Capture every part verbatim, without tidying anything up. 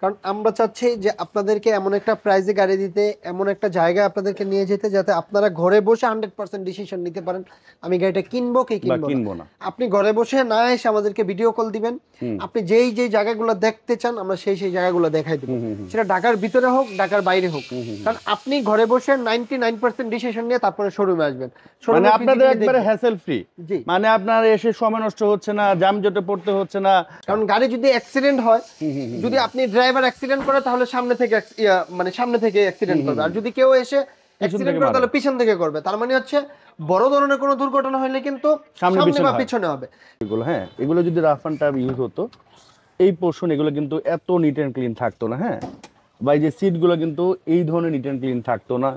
কারণ আমরা চাচ্ছি যে আপনাদেরকে এমন একটা প্রাইজে গাড়ি দিতে, এমন একটা জায়গায় আপনাদেরকে নিয়ে যেতে যাতে আপনারা ঘরে বসে হান্ড্রেড পার্সেন্ট ডিসিশন নিতে পারেন আমি গাড়িটা কিনবো কি কিনবো না। আপনি ঘরে বসে না এসে আমাদেরকে ভিডিও কল দিবেন, আপনি যেই যেই জায়গাগুলো দেখতে চান আমরা সেই সেই জায়গাগুলো দেখাই দেবো, সেটা ঢাকার ভিতরে হোক ঢাকার বাইরে হোক। কারণ আপনি ঘরে বসে নাইনটি নাইন পার্সেন্ট ডিসিশন নিয়ে তারপরে শোরুমে আসবেন, মানে আপনাদের একবারে হ্যাসেল ফ্রি। মানে আপনার এসে সময় নষ্ট হচ্ছে না, জ্যাম জটে পড়তে হচ্ছে না। কারণ গাড়ি যদি অ্যাক্সিডেন্ট হয়, যদি আপনি ড্রাইভার অ্যাক্সিডেন্ট করে তাহলে সামনে থেকে মানে সামনে থেকে অ্যাক্সিডেন্ট করবে, আর যদি কেউ এসে অ্যাক্সিডেন্ট করে তাহলে পিছন থেকে করবে। তার মানে হচ্ছে বড় ধরনের কোনো দুর্ঘটনা হলে কিন্তু সামনে বা পিছনে হবে। এগুলো হ্যাঁ, এগুলো যদি রাফ অ্যান্ড টাফ ইউজ হতো, এই পোর্শন এগুলো কিন্তু এত নিট অ্যান্ড ক্লিন থাকতো না। হ্যাঁ, বা এই যে সিটগুলো কিন্তু এই ধরনের নিট অ্যান্ড ক্লিন থাকতো না।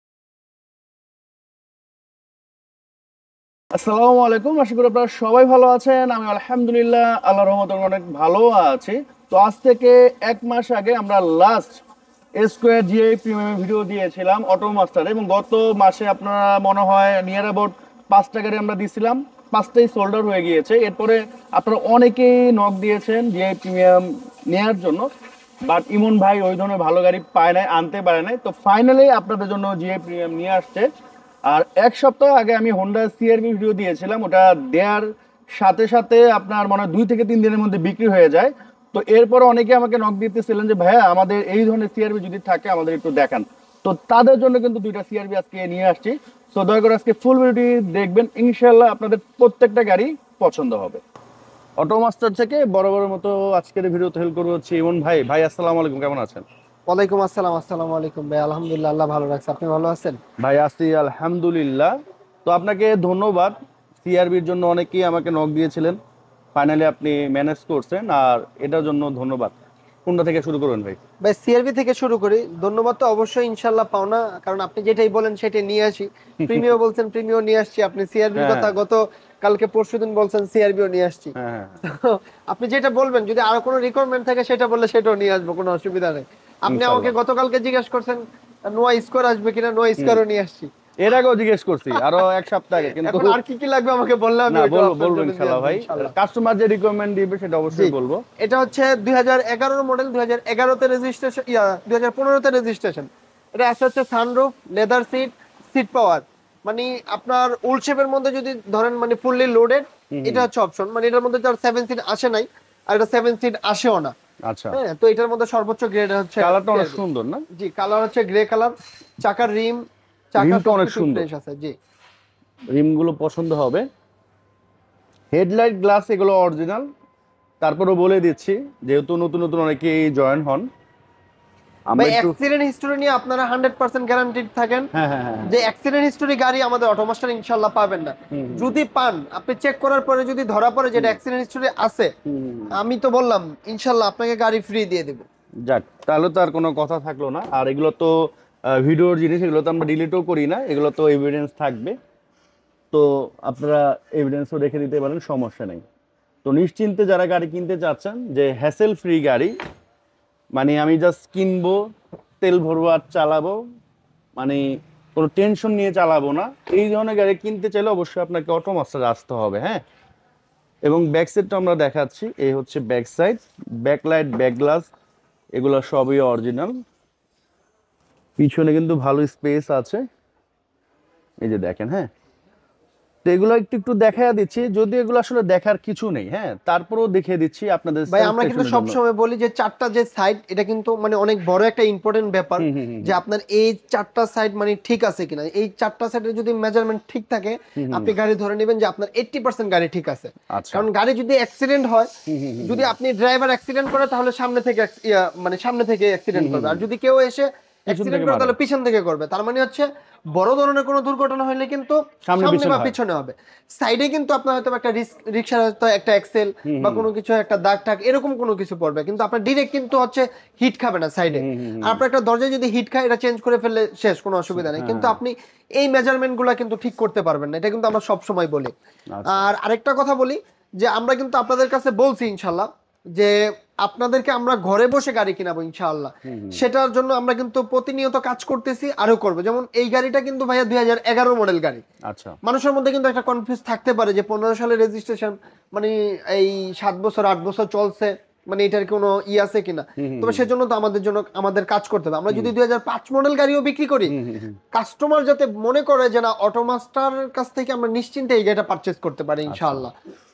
আসসালামু আলাইকুম, আশা করি আপনারা সবাই ভালো আছেন। আমি আলহামদুলিল্লাহ আল্লাহর রহমতে অনেক ভালো আছি। তো আজ থেকে এক মাস আগে আমরা last square GI premium video দিয়েছিলাম অটো মাস্টারে, এবং গত মাসে আপনারা মনে হয় নিয়ার অ্যাবাউট পাঁচটা গাড়ি আমরা দিয়েছিলাম, পাঁচটাই সোল্ড আউট হয়ে গিয়েছে। এরপরে আপনারা অনেকেই নক দিয়েছেন জিআই প্রিমিয়াম নেওয়ার জন্য, বাট ইমন ভাই ওই ধরনের ভালো গাড়ি পায় নাই, আনতে পারে নাই। তো ফাইনালি আপনাদের জন্য জিআই প্রিমিয়াম নিয়ে আসছে। আর এক সপ্তাহ আগে আমি হোন্ডা সিআরভি ভিডিও দিয়েছিলাম, ওটা দেওয়ার সাথে সাথে আপনার মনে হয় দুই থেকে তিন দিনের মধ্যে বিক্রি হয়ে যায়। তো এরপর অনেকে আমাকে নক দিতেছিলেন যে ভাইয়া আমাদের এই ধরনের সিআরভি যদি থাকে আমাদের একটু দেখান। তো তাদের জন্য কিন্তু দুইটা সিআরভি আজকে নিয়ে আসছি। তো দয়া করে আজকে ফুল ভিডিওটি দেখবেন, ইনশাল্লাহ আপনাদের প্রত্যেকটা গাড়ি পছন্দ হবে। অটো মাস্টার থেকে বড় বড় মতো আজকের ভিডিওতে হেল্প করবো হচ্ছে ইমন ভাই। ভাই আসসালামু আলাইকুম, কেমন আছেন? ওয়ালাইকুম আসসালাম। আসসালামু আলাইকুম ভাই, আলহামদুলিল্লাহ আল্লাহ ভালো রাখছে, আপনি ভালো আছেন? ভাই আছি আলহামদুলিল্লাহ। তো আপনাকে ধন্যবাদ, সিআরবির জন্য অনেকেই আমাকে নক দিয়েছিলেন, ফাইনালি আপনি ম্যানেজ করছেন, আর এটার জন্য ধন্যবাদ। কোনটা থেকে শুরু করবেন ভাই? ভাই সিআরবি থেকে শুরু করি। ধন্যবাদ তো অবশ্যই ইনশাআল্লাহ পাও না, কারণ আপনি যেটাই বলেন সেটাই নিয়ে আসি। প্রিমিয়াম বলছেন প্রিমিয়াম নিয়ে আসছি, আপনি সিআরবির কথা গত কালকে পরশুদিন বলছেন সিআরবিও নিয়ে আসছি। আপনি যেটা বলবেন, যদি আরো কোনো রিকোয়ারমেন্ট থাকে সেটা বললে সেটাও নিয়ে আসবো, কোনো অসুবিধা নেই। আপনি আমাকে গতকালকে জিজ্ঞেস করছেন নোয়া স্কোর আসবে কিনা, নোয়া স্কোরও নিয়ে আসছি। এর আগেও জিজ্ঞেস করছি আরো এক সপ্তাহ আগে, কিন্তু আর কি কি লাগবে আমাকে বললে আমি বলবো ইনশাআল্লাহ ভাই। কাস্টমার যে রিকমেন্ড দিবে সেটা অবশ্যই বলবো। এটা হচ্ছে দুই হাজার এগারো মডেল, দুই হাজার এগারো তে রেজিস্ট্রেশন, ইয়া দুই হাজার পনেরো তে রেজিস্ট্রেশন। এটা আসলে হচ্ছে sunroof, leather seat, seat power, মানে আপনার ওল্ড শেপের মধ্যে যদি ধরেন মানে ফুললি লোডেড, এটা হচ্ছে অপশন। মানে এটার মধ্যে তার সেভেন সিট আসে নাই, আর এটা সেভেন সিট আসেও না। আচ্ছা, হ্যাঁ, তো এটার মধ্যে সর্বোচ্চ গ্রেড হচ্ছে, কালারটা অনেক সুন্দর না? জি, কালার হচ্ছে গ্রে কালার। চাকার রিম, চাকাটা অনেক সুন্দর আছে। জি, রিমগুলো পছন্দ হবে। হেডলাইট গ্লাস এগুলো অরিজিনাল। তারপরও বলে দিচ্ছি, যেহেতু নতুন নতুন অনেকেই জয়েন হন, আমরা অ্যাক্সিডেন্ট হিস্টরি নিয়ে আপনারা হান্ড্রেড পার্সেন্ট গ্যারান্টিড থাকেন যে অ্যাক্সিডেন্ট হিস্টরি গাড়ি আমাদের অটো মাস্টার ইনশাআল্লাহ পাবেন না। যদি পান, আপনি চেক করার পরে যদি ধরা পড়ে যেটা অ্যাক্সিডেন্ট হিস্টরি আছে, আমি তো বললাম ইনশাআল্লাহ আপনাকে গাড়ি ফ্রি দিয়ে দেব। যাক, তাহলে তো আর কোনো কথা থাকলো না। আর এগুলো তো ভিডিওর জিনিস, এগুলো তো আমরা ডিলিটও করি না, এগুলো তো এভিডেন্স থাকবে। তো আপনারা এভিডেন্সও রেখে দিতে পারেন, সমস্যা নেই। তো নিশ্চিন্তে যারা গাড়ি কিনতে চাচ্ছেন যে হ্যাসেল ফ্রি গাড়ি, মানে আমি জাস্ট কিনবো, তেল ভরবো আর চালাবো, মানে কোনো টেনশন নিয়ে চালাবো না, এই ধরনের গাড়ি কিনতে চাইলে অবশ্যই আপনাকে অটো মাস্টারে আসতে হবে। হ্যাঁ, এবং ব্যাক সাইডটা আমরা দেখাচ্ছি, এই হচ্ছে back side, back light, back glass এগুলো সবই অরিজিনাল। পিছনে কিন্তু ভালো স্পেস আছে, এই যে দেখেন। হ্যাঁ, তো এগুলো একটু একটু দেখায় দিচ্ছি, যদি এগুলো আসলে দেখার কিছু নেই, হ্যাঁ তারপরেও দেখিয়ে দিচ্ছি আপনাদের। ভাই আমরা কিন্তু সব সময় বলি যে চারটা যে সাইড, এটা কিন্তু মানে অনেক বড় একটা ইম্পর্টেন্ট ব্যাপার, যে আপনার এই চারটা সাইড মানে ঠিক আছে কিনা। এই চারটা সাইডের যদি মেজারমেন্ট ঠিক থাকে, আপনি গাড়ি ধরে নেবেন যে আপনার আশি পার্সেন্ট গাড়ি ঠিক আছে। কারণ গাড়ি যদি অ্যাক্সিডেন্ট হয়, যদি আপনি ড্রাইভার অ্যাক্সিডেন্ট করে তাহলে সামনে থেকে মানে সামনে থেকে অ্যাক্সিডেন্ট করবে, আর যদি কেউ এসে অ্যাক্সিডেন্ট করে তাহলে পিছন থেকে করবে। তার মানে হচ্ছে বড় ধরনের কোনো দুর্ঘটনা হলে কিন্তু সামনে বা পিছনে হবে। সাইডে কিন্তু আপনার হয়তো একটা রিকশার হয়তো একটা এক্সেল বা কোনো কিছু একটা দাগ টাগ এরকম কোনো কিছু পড়বে, কিন্তু আপনার ডিরেক্ট কিন্তু হচ্ছে হিট খাবে না সাইডে। আর আপনার একটা দরজায় যদি হিট খায়, এটা চেঞ্জ করে ফেললে শেষ, কোনো অসুবিধা নেই। কিন্তু আপনি এই মেজারমেন্ট গুলা কিন্তু ঠিক করতে পারবেন না, এটা কিন্তু আমরা সব সময় বলি। আর আরেকটা কথা বলি, যে আমরা কিন্তু আপনাদের কাছে বলছি ইনশাল্লাহ যে আপনাদেরকে আমরা ঘরে বসে গাড়ি কিনাবো ইনশাআল্লাহ। সেটার জন্য আমরা কিন্তু প্রতিনিয়ত কাজ করতেছি, আরো করবো। যেমন এই গাড়িটা কিন্তু ভাইয়া দুই হাজার এগারো মডেল গাড়ি। আচ্ছা, মানুষের মধ্যে কিন্তু একটা কনফিউজ থাকতে পারে যে পনেরো সালের রেজিস্ট্রেশন, মানে এই সাত বছর আট বছর চলছে, মানে এটার কোনো ই আছে কিনা, তবে সেজন্য তো আমাদের জন্য আমাদের কাজ করতে হবে। আমরা যদি দুই হাজার পাঁচ মডেল গাড়িও বিক্রি করি, কাস্টমার যাতে মনে করে যে না অটোমাস্টার কাছ থেকে আমরা নিশ্চিন্তে এই গাড়িটা পারচেজ করতে পারি ইনশাআল্লাহ।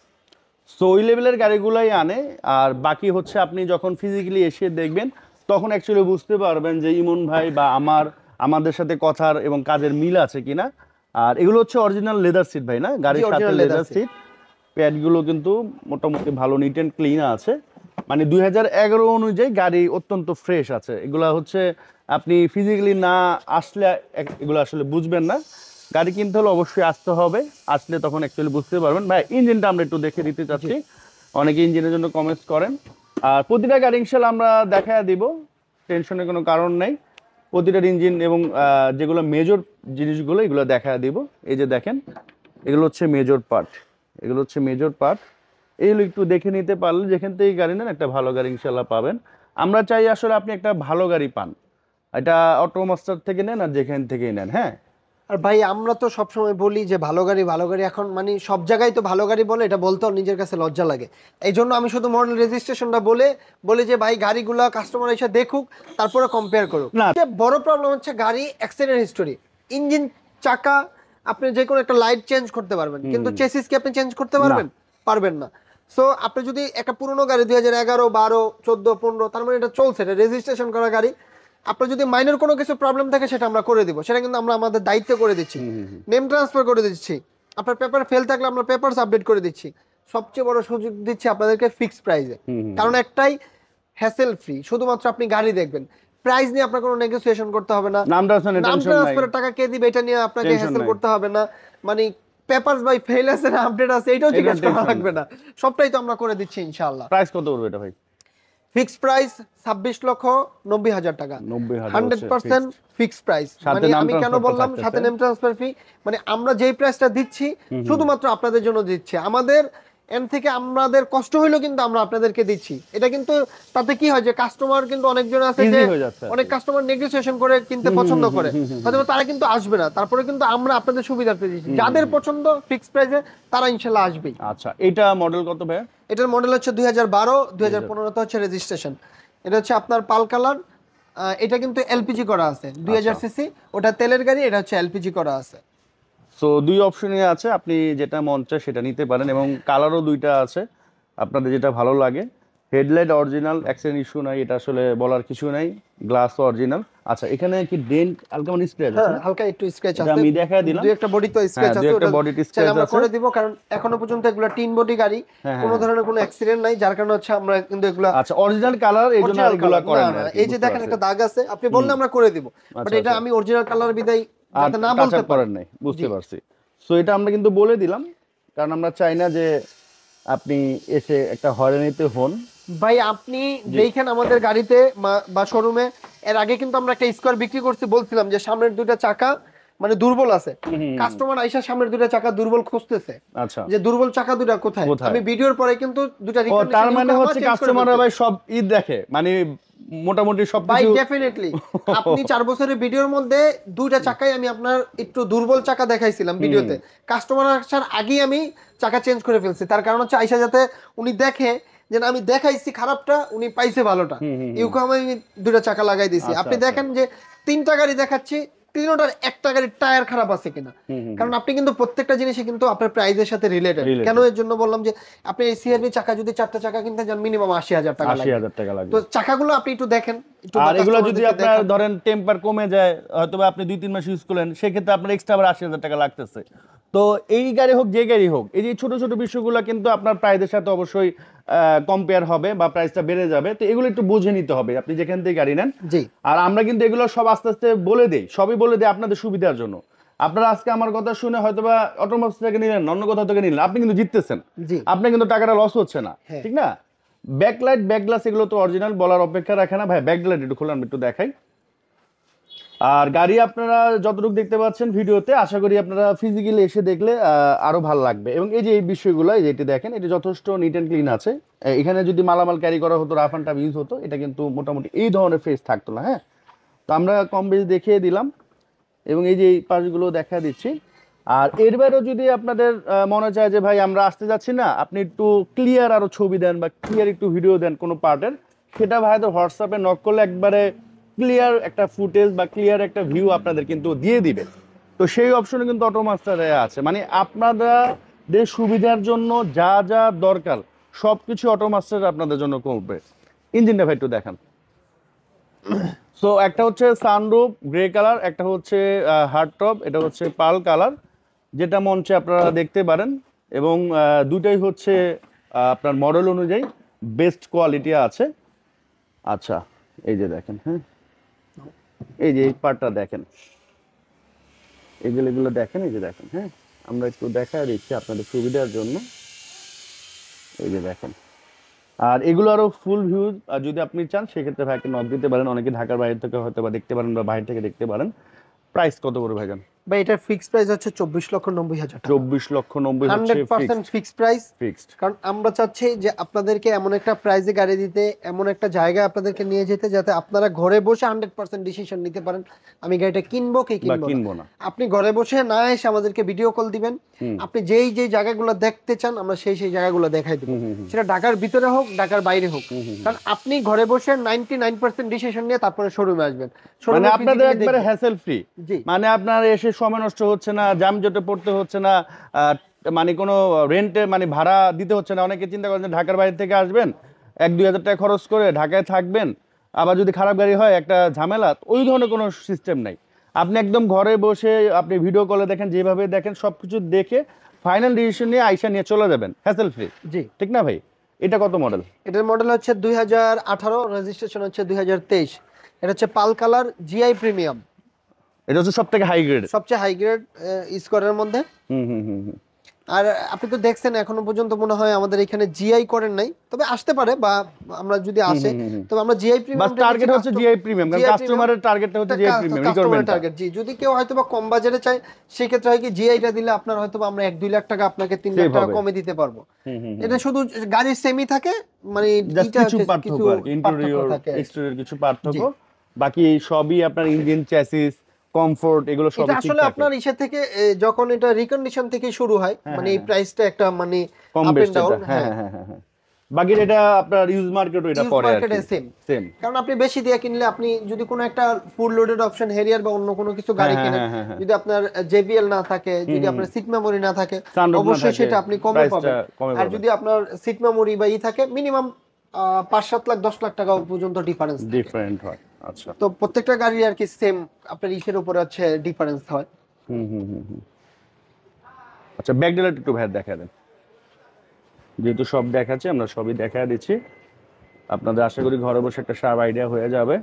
সো ওই লেভেলের গাড়িগুলাই আনে, আর বাকি হচ্ছে আপনি যখন ফিজিক্যালি এসে দেখবেন তখন অ্যাকচুয়ালি বুঝতে পারবেন যে ইমন ভাই বা আমার আমাদের সাথে কথার এবং কাজের মিল আছে কিনা। আর এগুলো হচ্ছে অরিজিনাল লেদার সিট ভাই, না গাড়ির সাথে লেদার সিট, প্যাডগুলো কিন্তু মোটামুটি ভালো নিট অ্যান্ড ক্লিন আছে, মানে দুই হাজার এগারো অনুযায়ী গাড়ি অত্যন্ত ফ্রেশ আছে। এগুলা হচ্ছে আপনি ফিজিক্যালি না আসলে এগুলো আসলে বুঝবেন না। গাড়ি কিনতে হলে অবশ্যই আসতে হবে, আসলে তখন অ্যাকচুয়ালি বুঝতে পারবেন। ভাই ইঞ্জিনটা আমরা একটু দেখে দিতে চাচ্ছি, অনেকে ইঞ্জিনের জন্য কমেন্টস করেন। আর প্রতিটা গাড়ি ইনশাল্লাহ আমরা দেখা দিব, টেনশনের কোনো কারণ নেই। প্রতিটার ইঞ্জিন এবং যেগুলো মেজর জিনিসগুলো এগুলো দেখা দিব। এই যে দেখেন এগুলো হচ্ছে মেজর পার্ট, এগুলো হচ্ছে মেজর পার্ট, এগুলো একটু দেখে নিতে পারলে যেখান থেকে গাড়ি নেন একটা ভালো গাড়ি ইনশাল্লাহ পাবেন। আমরা চাই আসলে আপনি একটা ভালো গাড়ি পান, এটা অটোমাস্টার থেকে নেন আর যেখান থেকেই নেন। হ্যাঁ, আর ভাই আমরা তো সবসময় বলি যে ভালো গাড়ি ভালো গাড়ি, এখন মানে সব জায়গায় তো ভালো গাড়ি বলে, এটা বলতেও নিজের কাছে লজ্জা লাগে। এই জন্য আমি শুধু মডেল রেজিস্ট্রেশনটা বলে বলি যে ভাই গাড়িগুলো কাস্টমার এসে দেখুক, তারপরে কম্পেয়ার করুক। বড় প্রবলেম হচ্ছে গাড়ি অ্যাক্সিডেন্ট হিস্টোরি, ইঞ্জিন, চাকা, আপনি যে কোনো একটা লাইট চেঞ্জ করতে পারবেন, কিন্তু চেসিস কি আপনি চেঞ্জ করতে পারবেন? পারবেন না। সো আপনি যদি একটা পুরোনো গাড়ি দুই হাজার এগারো বারো চোদ্দো পনেরো, তার মানে এটা চলছে, এটা রেজিস্ট্রেশন করা গাড়ি, আপনার যদি মাইনর কোনো কিছু প্রবলেম থাকে সেটা আমরা করে দিব, সেটা কিন্তু আমরা আমাদের দায়িত্ব করে দিচ্ছি, নেম ট্রান্সফার করে দিচ্ছি, আপনার পেপার ফেল থাকলে আমরা পেপারস আপডেট করে দিচ্ছি, সবচেয়ে বড় সুযোগ দিচ্ছি আপনাদেরকে ফিক্সড প্রাইসে। কারণ একটাই, হ্যাসেল ফ্রি, শুধুমাত্র আপনি গাড়ি দেখবেন, প্রাইস নিয়ে আপনার কোনো নেগোসিয়েশন করতে হবে না, নাম ট্রান্সফারের টাকা কে দিবে এটা নিয়ে আপনাকে হ্যাসেল করতে হবে না, মানে পেপারস বাই ফেল আছে না আপডেট আছে এটাও জিজ্ঞেস করা লাগবে না, সবটাই তো আমরা করে দিচ্ছি ইনশাআল্লাহ। প্রাইস কত পড়বে এটা ভাই? ফিক্সড প্রাইস ছাব্বিশ লক্ষ নব্বই হাজার টাকা, হান্ড্রেড পার্সেন্ট ফিক্সড প্রাইস। মানে আমি কেন বললাম সাথে নেম ট্রান্সফার ফি, মানে আমরা যেই প্রাইসটা দিচ্ছি শুধুমাত্র আপনাদের জন্য দিচ্ছি, আমাদের এন থেকে আমাদের কষ্ট হইলো কিন্তু আমরা আপনাদেরকে দিচ্ছি। এটা কিন্তু তাতে কি হয় যে কাস্টমার কিন্তু অনেকজন আছে যে অনেক কাস্টমার নেগোসিয়েশন করে কিনতে পছন্দ করে, হয়তো তারা কিন্তু আসবে না, তারপরে কিন্তু আমরা আপনাদের সুবিধার্থে দিচ্ছি, যাদের পছন্দ ফিক্সড প্রাইসে তারা ইনশাআল্লাহ আসবে। আচ্ছা, এটা মডেল কত ভাই? এটার মডেল হচ্ছে দুই হাজার বারো, দুই হাজার পনেরো তে হচ্ছে রেজিস্ট্রেশন। এটা হচ্ছে আপনার পাল কালার, এটা কিন্তু এলপিজি করা আছে, দুই হাজার সিসি, ওটা তেলের গাড়ি, এটা হচ্ছে এলপিজি করা আছে। সো দুই অপশনই আছে, আপনি যেটা মন চায় সেটা নিতে পারেন, এবং কালারও দুইটা আছে, আপনাদের যেটা ভালো লাগে। হেডলাইট অরিজিনাল, অ্যাক্সিডেন্ট ইস্যু নাই, এটা আসলে বলার কিছু নাই, গ্লাস অরিজিনাল। আচ্ছা, এখানে কি ডেন্ট হালকা মানে স্ক্র্যাচ আছে? হ্যাঁ, হালকা একটু স্ক্র্যাচ আছে, আমি দেখাই দিলাম, দুই একটা বডি তো স্ক্র্যাচ আছে, ওটা বডিতে স্ক্র্যাচ আছে, আমরা করে দিব, কারণ এখনো পর্যন্ত এগুলা টিন বডি গাড়ি, কোনো ধরনের কোনো অ্যাক্সিডেন্ট নাই, যার কারণে হচ্ছে আমরা কিন্তু এগুলা। আচ্ছা, অরিজিনাল কালার, এইজন্য এগুলা করেন না। এই যে দেখেন একটা দাগ আছে, আপনি বললে আমরা করে দিব, বাট এটা আমি অরিজিনাল কালার বিদায় যাতে না বলতে পারেন নাই, বুঝতে পারছি। সো এটা আমরা কিন্তু বলে দিলাম, কারণ আমরা চাই না যে আপনি এসে একটা হয়রানিতে হন। ভাই আপনি দেখেন আমাদের গাড়িতে বা শোরুমে, এর আগে কিন্তু আমরা একটা স্কোয়ার বিক্রি করছি, বলছিলাম যে সামনের দুইটা চাকা মানে দুর্বল আছে, কাস্টমার আইসা সামনের দুইটা চাকা দুর্বল খুঁজতেছে, আচ্ছা, যে দুর্বল চাকা দুইটা কোথায়, আমি ভিডিওর পরে কিন্তু দুইটা রিকমেন্ডেশন। তার মানে হচ্ছে কাস্টমাররা ভাই সব ঈদ দেখে, মানে মোটামুটি সব ভাই ডেফিনেটলি আপনি চার বছরের ভিডিওর মধ্যে দুইটা চাকাই আমি আপনার একটু দুর্বল চাকা দেখাইছিলাম ভিডিওতে, কাস্টমার আসার আগেই আমি চাকা চেঞ্জ করে ফেলছি, তার কারণ হচ্ছে আইসা যাতে উনি দেখে যে আমি দেখাইছি খারাপটা, উনি পাইছে ভালোটা, ইউকো আমি দুইটা চাকা লাগাই দিয়েছি। আপনি দেখেন যে তিনটা গাড়ি দেখাচ্ছি, তিনটার একটা গাড়ির টায়ার খারাপ আছে কিনা, কারণ আপনি কিন্তু প্রত্যেকটা জিনিসই কিন্তু আপনার প্রাইসের সাথে রিলেটেড। কেন এর জন্য বললাম যে আপনি এই সিআরভি চাকা যদি চারটা চাকা কিনতে যান মিনিমাম আশি হাজার টাকা লাগবে, আশি হাজার টাকা লাগবে। তো চাকাগুলো আপনি একটু দেখেন, আর এগুলো যদি আপনার ধরেন টেম্পার কমে যায়, হয়তো আপনি দুই তিন মাস ইউজ করলেন, সেক্ষেত্রে আপনার এক্সট্রা আবার আশি হাজার টাকা লাগতেছে। তো এই গাড়ি হোক যে গাড়ি হোক, এই যে ছোট ছোট বিষয়গুলো কিন্তু আপনার প্রাইসের সাথে অবশ্যই কম্পেয়ার হবে বা প্রাইসটা বেড়ে যাবে, তো এগুলো একটু বুঝে নিতে হবে আপনি যেখান থেকে গাড়ি নেন। জি, আর আমরা কিন্তু এগুলো সব আস্তে আস্তে বলে দেই, সবই বলে দেই আপনাদের সুবিধার জন্য। আপনারা আজকে আমার কথা শুনে হয়তো বা অটোমোবাইলস থেকে নিলেন, অন্য কোথাও থেকে নিলেন, আপনি কিন্তু জিততেছেন, আপনি কিন্তু টাকাটা লস হচ্ছে না, ঠিক না? ব্যাকলাইট, ব্যাকগ্লাস এগুলো তো অরিজিনাল, বলার অপেক্ষা রাখে না। ভাই ব্যাকলাইট একটু খুলে আমি একটু দেখাই। আর গাড়ি আপনারা যতটুকু দেখতে পাচ্ছেন ভিডিওতে, আশা করি আপনারা ফিজিক্যালি এসে দেখলে আরো ভালো লাগবে। এবং এই যে এই বিষয়গুলো, এই যে এটি দেখেন, এটা যথেষ্ট নিট অ্যান্ড ক্লিন আছে। এখানে যদি মালামাল ক্যারি করা হতো, রাফ অ্যান্ড টাফ ইউজ হতো, এটা কিন্তু মোটামুটি এই ধরনের ফেস থাকতো না। হ্যাঁ, তো আমরা কম বেশি দেখিয়ে দিলাম, এবং এই যে এই পাশগুলো দেখা দিচ্ছি। আর এর বাইরেও যদি আপনাদের মনে চায় যে ভাই আমরা আসতে যাচ্ছি না, আপনি একটু ক্লিয়ার আরো ছবি দেন বা ক্লিয়ার একটু ভিডিও দেন কোনো পার্টের, সেটা ভাইদের হোয়াটসঅ্যাপে নক করলে একবারে ক্লিয়ার একটা ফুটেজ বা ক্লিয়ার একটা ভিউ আপনাদের কিন্তু দিয়ে দিবে। তো সেই অপশনে কিন্তু অটোমাস্টারে আছে, মানে আপনাদের সুবিধার জন্য যা যা দরকার সব কিছু অটোমাস্টার আপনাদের জন্য করবে। ইঞ্জিনটা ভাই একটু দেখান। সো একটা হচ্ছে সানরুফ গ্রে কালার, একটা হচ্ছে হার্ড টপ, এটা হচ্ছে পার্ল কালার, যেটা মঞ্চে আপনারা দেখতে পারেন। এবং দুটাই হচ্ছে আপনার মডেল অনুযায়ী বেস্ট কোয়ালিটি আছে। আচ্ছা এই যে দেখেন, হ্যাঁ এই যে এই পার্টটা দেখেন, এগুলো এগুলো দেখেন, এই যে দেখেন, হ্যাঁ আমরা একটু দেখা দিচ্ছি আপনাদের সুবিধার জন্য। এই যে দেখেন, আর এগুলো আরো ফুল ভিউ যদি আপনি চান সেক্ষেত্রে ভাইকে নক দিতে পারেন। অনেকে ঢাকার বাইরে থেকে হয়তো বা দেখতে পারেন বা বাইরে থেকে দেখতে পারেন। প্রাইস কত করে ভাইজান? ভাই এটার ফিক্সড প্রাইস হচ্ছে চব্বিশ লক্ষ নব্বই হাজার টাকা। চব্বিশ লক্ষ নব্বই হচ্ছে hundred percent fixed price. Fixed, কারণ আমরা চাচ্ছি যে আপনাদেরকে এমন একটা প্রাইসে গাড়ি দিতে, এমন একটা জায়গায় আপনাদেরকে নিয়ে যেতে যাতে আপনারা ঘরে বসে হান্ড্রেড পার্সেন্ট ডিসিশন নিতে পারেন আমি গাড়িটা কিনবো কি কিনবো না। আপনি ঘরে বসে না এসে আমাদেরকে ভিডিও কল দিবেন, আপনি যেই যেই জায়গাগুলো দেখতে চান আমরা সেই সেই জায়গাগুলো দেখাই দেবো, সেটা ঢাকার ভিতরে হোক ঢাকার বাইরে হোক। কারণ আপনি ঘরে বসে নাইনটি নাইন পার্সেন্ট ডিসিশন নিয়ে তারপরে শোরুমে আসবেন, মানে আপনাদের একবারে হ্যাসেল ফ্রি। মানে আপনার এসে সময় নষ্ট হচ্ছে না, জামজটে পড়তে হচ্ছে না, মানে কোনো রেন্টে মানে ভাড়া দিতে হচ্ছে না। অনেকে চিন্তা করেন ঢাকার বাইরে থেকে আসবেন, এক দুই হাজার টাকা খরচ করে ঢাকায় থাকবেন, আবার যদি খারাপ গাড়ি হয় একটা ঝামেলা, ওই ধরনের কোনো সিস্টেম নাই। আপনি একদম ঘরে বসে আপনি ভিডিও কলে দেখেন, যেভাবে দেখেন সবকিছু দেখে ফাইনাল ডিসিশন নিয়ে আইসা নিয়ে চলে যাবেন হ্যাসেল ফ্রি। জি ঠিক না ভাই? এটা কত মডেল? এটার মডেল হচ্ছে দুই হাজার আঠারো, রেজিস্ট্রেশন হচ্ছে দুই হাজার তেইশ। এটা হচ্ছে পাল কালার জিআই প্রিমিয়াম। এটা হচ্ছে সবথেকে হাই গ্রেড, সবচেয়ে হাই গ্রেড স্কোয়ারের মধ্যে। হুম হুম হুম। আর আপনি তো দেখছেন এখনো পর্যন্ত মনে হয় আমাদের এখানে জিআই করেন নাই, তবে আসতে পারে বা আমরা যদি আসে তবে আমরা জিআই প্রিমিয়াম টার্গেট হচ্ছে জিআই প্রিমিয়াম, কারণ কাস্টমারের টার্গেটটা হচ্ছে জিআই প্রিমিয়াম রিকোয়ারমেন্ট টার্গেট। জি যদি কেউ হয়তো বা কম বাজেটে চায় সেই ক্ষেত্রে হয় কি জিআইটা দিলে আপনার হয়তো বা আমরা এক দুই লাখ টাকা আপনাকে তিন লাখ টাকা কমে দিতে পারবো। এটা শুধু গাড়ির সেমি থাকে, মানে এটা কিছু পার্থক্য আর ইন্টেরিয়র এক্সটেরিয়র কিছু পার্থক্য, বাকি সবই আপনার ইঞ্জিন চ্যাসিস কমফোর্ট এগুলো সব ঠিক থাকে। আসলে আপনার ইসে থেকে যখন এটা রিকন্ডিশন থেকে শুরু হয় মানে এই প্রাইসটা একটা মানে আপ এন্ড ডাউন। হ্যাঁ হ্যাঁ হ্যাঁ। বাকি এটা আপনার ইউজ মার্কেটও এটা পড়ে আর কি সেম সেম। কারণ আপনি বেশি দিয়ে কিনলে, আপনি যদি কোনো একটা ফুল লোডেড অপশন হেরিয়ার বা অন্য কোনো কিছু গাড়ি কিনেন, যদি আপনার জেবিএল না থাকে, যদি আপনার সিট মেমোরি না থাকে, অবশ্যই সেটা আপনি কমে পাবেন। আর যদি আপনার সিট মেমোরি বা ই থাকে, মিনিমাম পাঁচ সাত লাখ দশ লাখ টাকা পর্যন্ত ডিফারেন্স ডিফারেন্ট হয়। আচ্ছা, তো প্রত্যেকটা গাড়ি আর কি সেম আপনার ইসের উপরে হচ্ছে ডিফারেন্স হয়। হুম হুম হুম। আচ্ছা ব্যাক ডিলার একটু ভাই দেখা দেন, যেহেতু সব দেখাচ্ছে আমরা সবই দেখা দিচ্ছি আপনাদের, আশা করি ঘরে বসে একটা শার্প আইডিয়া হয়ে যাবে।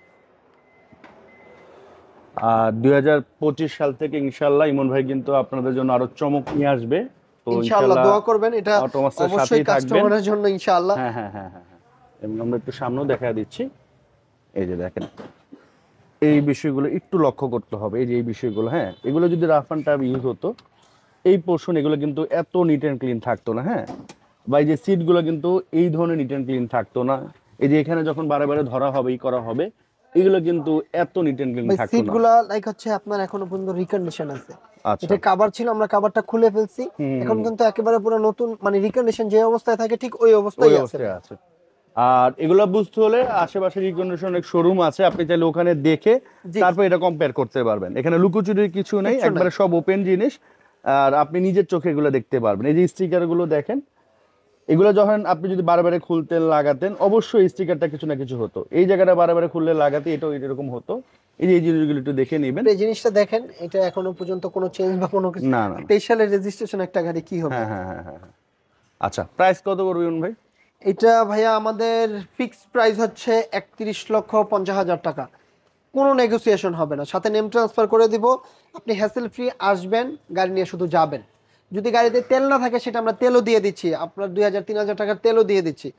আর দুই হাজার পঁচিশ সাল থেকে ইনশাআল্লাহ ইমন ভাই কিন্তু আপনাদের জন্য আরো চমক নিয়ে আসবে। তো ইনশাআল্লাহ দোয়া করবেন, এটা অবশ্যই কাস্টমারের জন্য ইনশাআল্লাহ। হ্যাঁ হ্যাঁ হ্যাঁ হ্যাঁ। এবং আমরা একটু সামনেও দেখা দিচ্ছি, এই যে দেখেন এই বিষয়গুলো একটু লক্ষ্য করতে হবে। এই যে এই বিষয়গুলো, হ্যাঁ এগুলো যদি রাফ অ্যান্ড টাফ ইউজ হতো, এই পোর্শন এগুলো কিন্তু এত নিট অ্যান্ড ক্লিন থাকতো না। হ্যাঁ বা এই যে সিটগুলো কিন্তু এই ধরনের নিট অ্যান্ড ক্লিন থাকতো না। এই যে এখানে যখন বারে বারে ধরা হবে ই করা হবে, এগুলো কিন্তু এত নিট অ্যান্ড ক্লিন থাকতো না। সিটগুলো লাইক হচ্ছে আপনার এখনো পর্যন্ত রিকন্ডিশন আছে। এটা কভার ছিল, আমরা কভারটা খুলে ফেলছি, এখন কিন্তু একেবারে পুরো নতুন, মানে রিকন্ডিশন যে অবস্থায় থাকে ঠিক ওই অবস্থায় আছে। আর এগুলো বুঝতে হলে আশেপাশে রিকন্ডিশন অনেক শোরুম আছে, আপনি চাইলে ওখানে দেখে তারপর এটা কম্পেয়ার করতে পারবেন। এখানে লুকোচুরির কিছু নেই, একবারে সব ওপেন জিনিস, আর আপনি নিজের চোখে এগুলো দেখতে পারবেন। এই যে স্টিকার গুলো দেখেন, এগুলো যখন আপনি যদি বারে বারে খুলতেন লাগাতেন, অবশ্যই স্টিকারটা কিছু না কিছু হতো। এই জায়গাটা বারে বারে খুললে লাগাতে এটাও এরকম হতো। এই যে এই জিনিসগুলো একটু দেখে নেবেন, এই জিনিসটা দেখেন, এটা এখনো পর্যন্ত কোনো চেঞ্জ বা কোনো কিছু না। না তেইশ সালের রেজিস্ট্রেশন একটা গাড়ি কি হবে। হ্যাঁ হ্যাঁ হ্যাঁ। আচ্ছা প্রাইস কত করবে ইমন ভাই? এটা ভাইয়া আমাদের ফিক্সড প্রাইস হচ্ছে একত্রিশ লক্ষ পঞ্চাশ হাজার টাকা, কোনো নেগোসিয়েশন হবে না, সাথে নেম ট্রান্সফার করে দিব। আপনি হ্যাসেল ফ্রি আসবেন, গাড়ি নিয়ে শুধু যাবেন। যদি গাড়িতে তেল না থাকে সেটা আমরা তেলও দিয়ে দিচ্ছি, আপনার দুই হাজার তিন হাজার টাকার তেলও দিয়ে দিচ্ছি।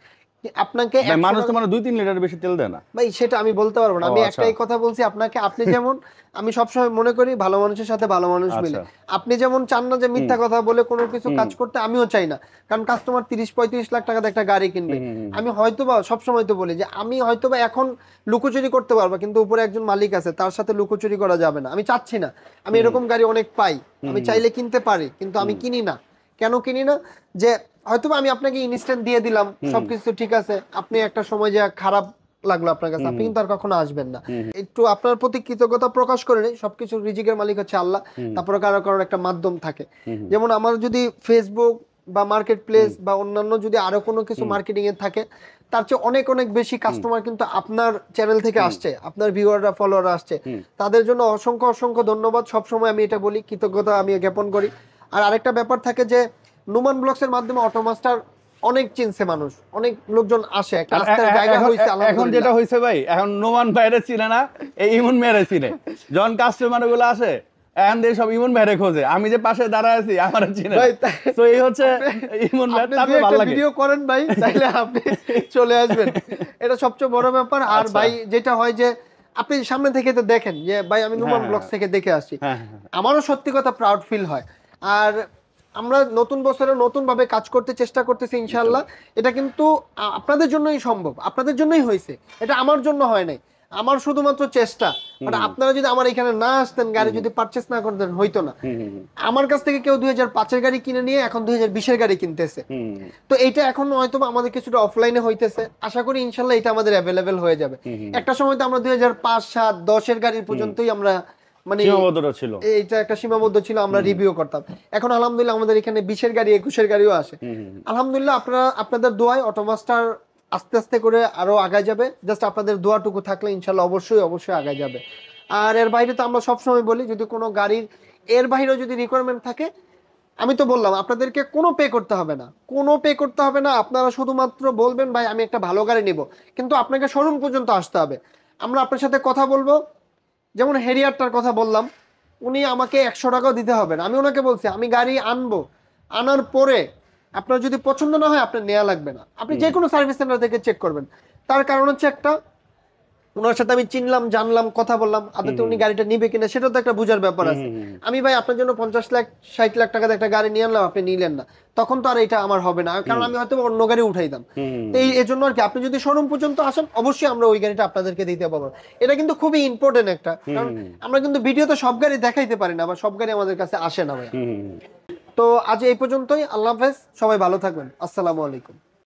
আপনাকে ভাই মানুষ তো মানে দুই তিন লিটার বেশি তেল দেয় না ভাই, সেটা আমি বলতে পারবো না। আমি একটাই কথা বলছি আপনাকে, আপনি যেমন, আমি সবসময় মনে করি ভালো মানুষের সাথে ভালো মানুষ মিলে। আপনি যেমন চান না যে মিথ্যা কথা বলে কোনো কিছু কাজ করতে, আমিও চাই না। কারণ কাস্টমার তিরিশ পঁয়ত্রিশ লাখ টাকাতে একটা গাড়ি কিনবে, আমি হয়তোবা সবসময় তো বলি যে আমি হয়তোবা এখন লুকোচুরি করতে পারবো, কিন্তু উপরে একজন মালিক আছে, তার সাথে লুকোচুরি করা যাবে না। আমি চাচ্ছি না, আমি এরকম গাড়ি অনেক পাই, আমি চাইলে কিনতে পারি, কিন্তু আমি কিনি না। কেন কিনি না? যে হয়তো আমি আপনাকে ইনস্ট্যান্ট দিয়ে দিলাম, সবকিছু ঠিক আছে, আপনি একটা সময় যে খারাপ লাগলো আপনার কাছে, আপনি কিন্তু আর কখনো আসবেন না। একটু আপনার প্রতি কৃতজ্ঞতা প্রকাশ করে নেই, সবকিছু রিজিকের মালিক হচ্ছে আল্লাহ, তারপরে কারো কারোর একটা মাধ্যম থাকে। যেমন আমার যদি ফেসবুক বা মার্কেট প্লেস বা অন্যান্য যদি আরো কোনো কিছু মার্কেটিং এ থাকে, তার চেয়ে অনেক অনেক বেশি কাস্টমার কিন্তু আপনার চ্যানেল থেকে আসছে, আপনার ভিউয়াররা ফলোয়াররা আসছে, তাদের জন্য অসংখ্য অসংখ্য ধন্যবাদ। সবসময় আমি এটা বলি, কৃতজ্ঞতা আমি জ্ঞাপন করি। আর আরেকটা ব্যাপার থাকে যে নুমান ব্লগস এর মাধ্যমে অটোমাস্টার অনেক চিনছে মানুষ, অনেক লোকজন আসে, একটা আস্থার জায়গা হইছে আলহামদুলিল্লাহ। এখন যেটা হইছে ভাই, এখন নোমান ভাইরে চিনে না, এই ইমন মেরে চিনে। যখন কাস্টমার গুলো আসে এখন দিয়ে সব ইমন ভাইরে খোঁজে, আমি যে পাশে দাঁড়ায় আছি আমার চিনে ভাই। তো এই হচ্ছে ইমন ভাই, তারপর ভালো লাগে ভিডিও করেন ভাই, তাইলে আপনি চলে আসবেন, এটা সবচেয়ে বড় ব্যাপার। আর ভাই যেটা হয় যে আপনি সামনে থেকে তো দেখেন যে ভাই আমি নুমান ব্লগস থেকে দেখে আসছি, আমারও সত্যি কথা প্রাউড ফিল হয়। আর আমরা নতুন বছরে নতুন ভাবে কাজ করতে চেষ্টা করতেছি ইনশাআল্লাহ। এটা কিন্তু আপনাদের জন্যই সম্ভব, আপনাদের জন্যই হয়েছে, এটা আমার জন্য হয় নাই। আমার শুধুমাত্র চেষ্টা, বাট আপনারা যদি আমার এখানে না আসতেন, গাড়ি যদি পারচেস না করতেন, হইতো না। আমার কাছ থেকে কেউ দুই হাজার পাঁচের গাড়ি কিনে নিয়ে এখন দুই হাজার বিশের গাড়ি কিনতেছে। তো এইটা এখন হয়তো আমাদের কিছুটা অফলাইনে হইতেছে, আশা করি ইনশাল্লাহ এটা আমাদের অ্যাভেলেবেল হয়ে যাবে। একটা সময় তো আমরা দুই হাজার পাঁচ সাত দশের গাড়ির পর্যন্তই আমরা মানে ছিল, এইটা একটা সীমাবদ্ধ ছিল, আমরা রিভিউ করতাম। এখন আলহামদুলিল্লাহ আমাদের এখানে বিশের গাড়ি একুশের গাড়িও আসে। আলহামদুলিল্লাহ আপনারা আপনাদের দোয়ায় অটোমাস্টার আস্তে আস্তে করে আরো আগায় যাবে। জাস্ট আপনাদের দোয়াটুকু থাকলে ইনশাল্লাহ অবশ্যই অবশ্যই আগায় যাবে। আর এর বাইরে তো আমরা সবসময় বলি, যদি কোনো গাড়ির এর বাইরেও যদি রিকোয়ারমেন্ট থাকে, আমি তো বললাম আপনাদেরকে কোনো পে করতে হবে না, কোনো পে করতে হবে না। আপনারা শুধুমাত্র বলবেন ভাই আমি একটা ভালো গাড়ি নিব, কিন্তু আপনাকে শোরুম পর্যন্ত আসতে হবে, আমরা আপনার সাথে কথা বলবো। যেমন হেরিয়ারটার কথা বললাম, উনি আমাকে একশো টাকাও দিতে হবে না, আমি ওনাকে বলছি আমি গাড়ি আনবো, আনার পরে আপনার যদি পছন্দ না হয় আপনার নেওয়া লাগবে না, আপনি যে কোনো সার্ভিস সেন্টার থেকে চেক করবেন। তার কারণ হচ্ছে একটা, ওনার সাথে আমি চিনলাম, জানলাম, কথা বললাম, আদতে উনি গাড়িটা নিবে কিনা সেটা তো একটা বুঝার ব্যাপার আছে। আমি ভাই আপনার জন্য পঞ্চাশ লাখ ষাট লাখ টাকাতে একটা গাড়ি নিয়ে আনলাম, আপনি নিলেন না, তখন তো আর এটা আমার হবে না, কারণ আমি হয়তো অন্য গাড়ি উঠাইতাম। এই এজন্য আর কি, আপনি যদি শোরুম পর্যন্ত আসেন অবশ্যই আমরা ওই গাড়িটা আপনাদেরকে দিতে পারবো। এটা কিন্তু খুবই ইম্পর্টেন্ট একটা, কারণ আমরা কিন্তু ভিডিওতে সব গাড়ি দেখাইতে পারি না, বা সব গাড়ি আমাদের কাছে আসে না ভাই। তো আজ এই পর্যন্তই, আল্লাহ হাফেজ, সবাই ভালো থাকবেন, আসসালামু আলাইকুম।